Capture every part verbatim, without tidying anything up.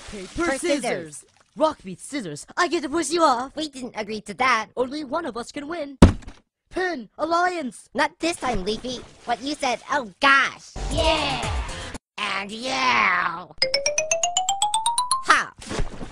Paper, scissors! Rock beats scissors. I get to push you off. We didn't agree to that. Only one of us can win. Pin, alliance. Not this time, Leafy. What you said, oh gosh. Yeah! And yeah! Ha!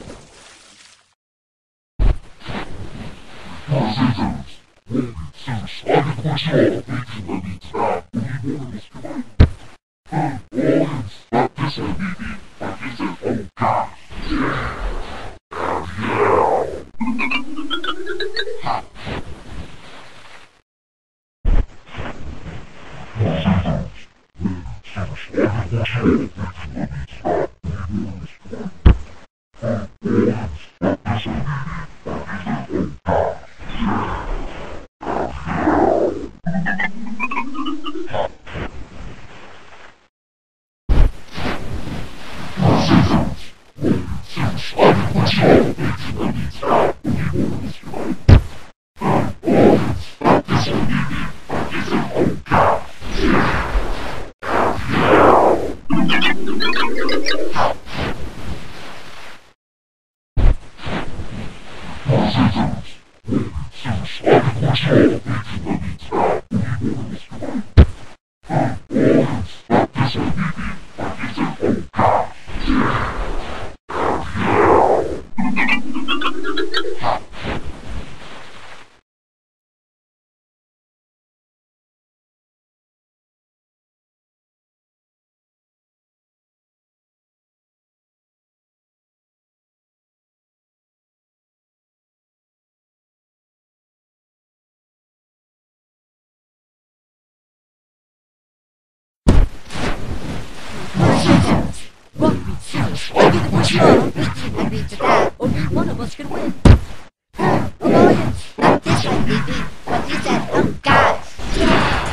Rock beats scissors. I get to push you off. We didn't agree to that. Only one of us can win. Pin, alliance. Not this time, Leafy. What you said, oh gosh. Yeah!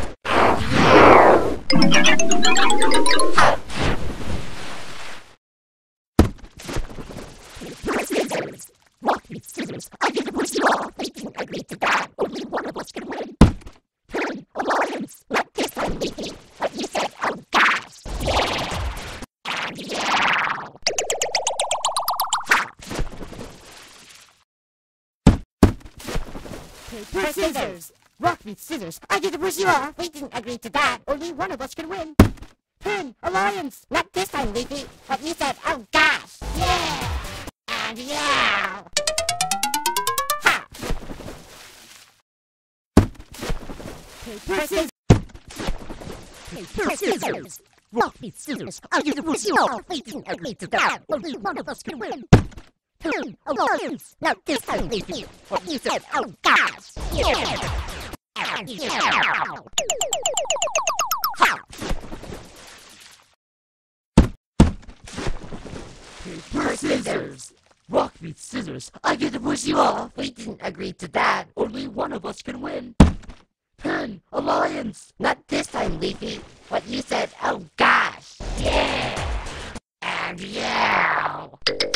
And yeah! Ha! Rock beats scissors. I get to push you off. We didn't agree to that. Only one of us can win. Pin, alliance. Not this time, Leafy. What you said, oh gosh. Yeah! And yeah! Paper, scissors! Rock beats scissors. I get to push you off. We didn't agree to that. Only one of us can win. Pin, alliance. Not this time, Leafy. What you said, oh gosh. Yeah! And yeah! Ha! Paper, scissors. Paper, scissors. Rock beats scissors. I get to push you off. We didn't agree to that. Only one of us can win. Pin, alliance. Not this time, Leafy. What you said, oh gosh. Yeah! And yeah! Ha! Paper, scissors. Rock beats scissors. I get to push you off. We didn't agree to that. Only one of us can win. Pin, alliance. Not this time, Leafy. What you said, oh gosh. Yeah! And yeah!